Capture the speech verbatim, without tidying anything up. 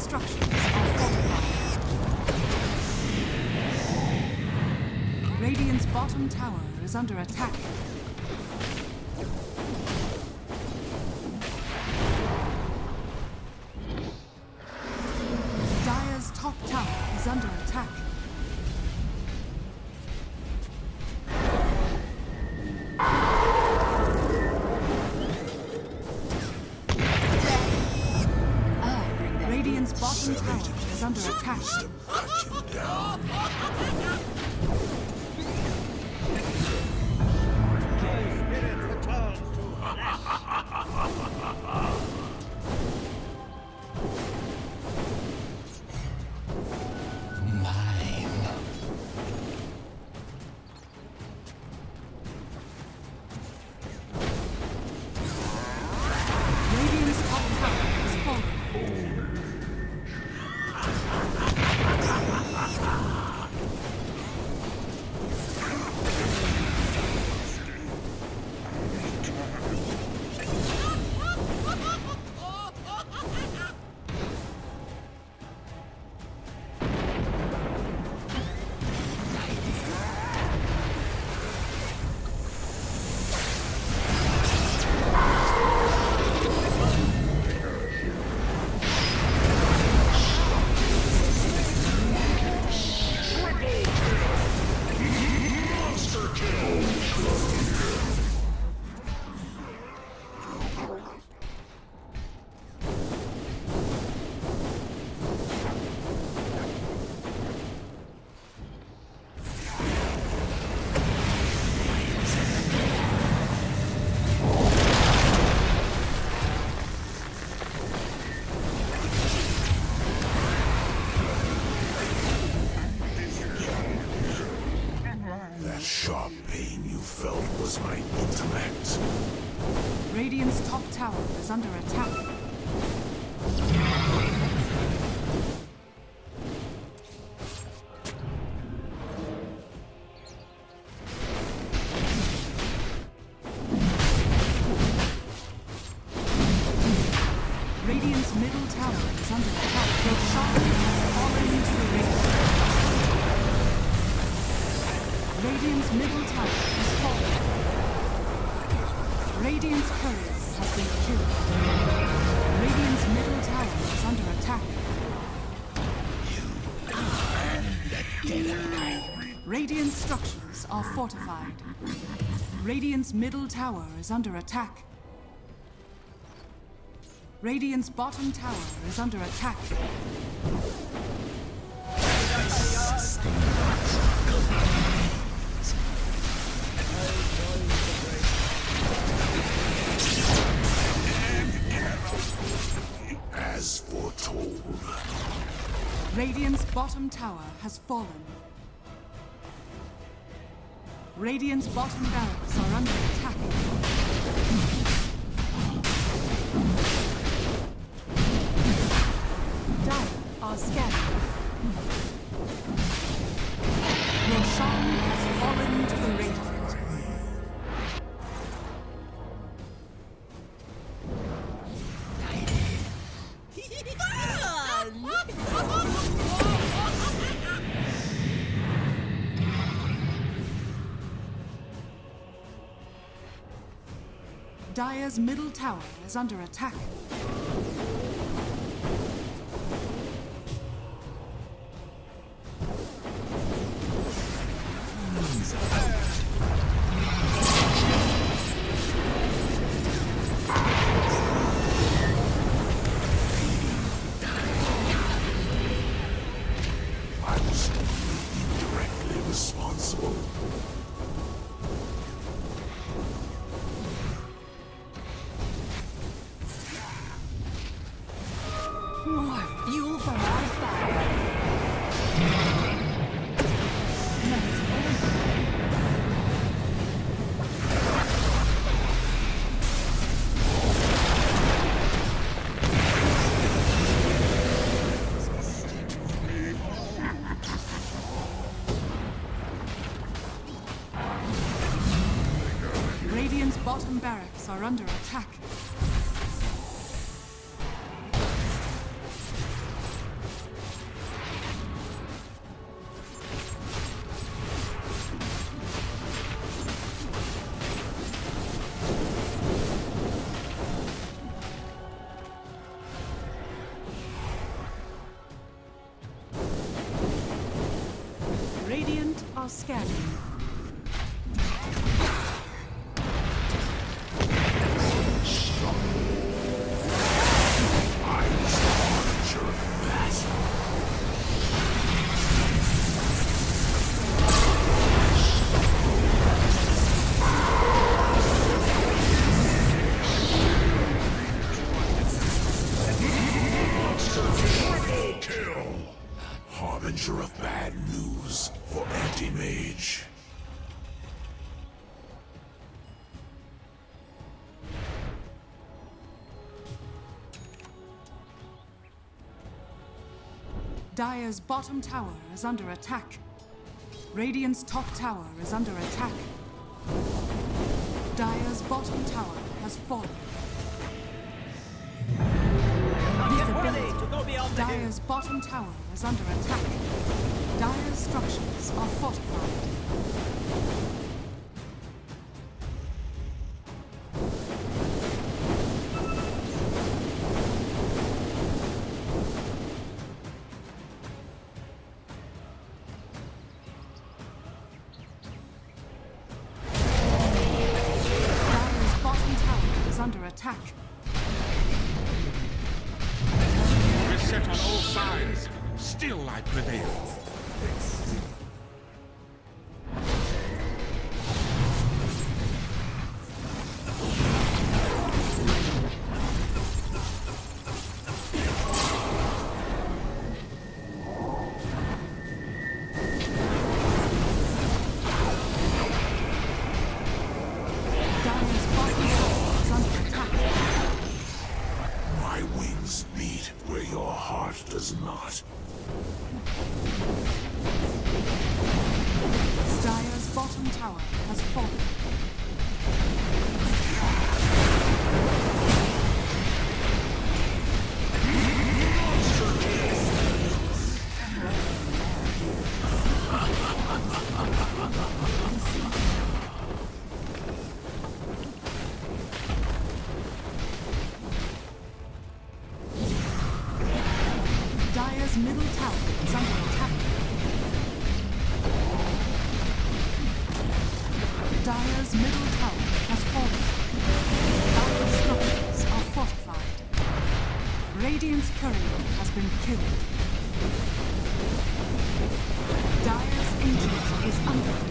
structures are fortified. Radiant's bottom tower is under attack. Dire's top tower is under attack. Radiant's bottom tower is under attack. Sharp pain you felt was my intellect. Radiant's top tower is under attack. Radiant's middle tower is under attack. Roshan has fallen to the radiant. Radiant's middle tower is fallen. Radiant's courier has been killed. Radiant's middle tower is under attack. You are the dead. Radiant structures are fortified. Radiant's middle tower is under attack. Radiant's bottom tower is under attack. As foretold. Radiant's bottom tower has fallen. Radiant's bottom barracks are under attack. Dire are scattered. Roshan has fallen to the radiant. Dire's middle tower is under attack. I was indirectly responsible. More fuel for my fire. Let's Radiant's bottom barracks are under attack. scanning. I was the harbinger of battle. Triple kill! Harbinger of bad news for Anti-Mage. Dire's bottom tower is under attack. Radiant's top tower is under attack. Dire's bottom tower has fallen. Visibility. To go beyond the hill. Dire's bottom tower is under attack. Dire's structures are fortified. Dire's bottom tower is under attack. Beset on all sides, still I prevail. Dire's bottom tower is under attack. My wings beat where your heart does not. Dire's bottom tower has fallen. Dire's middle tower is under attack. Dire's middle tower has fallen. Dire's structures are fortified. Radiant's courier has been killed. Dire's ancient is under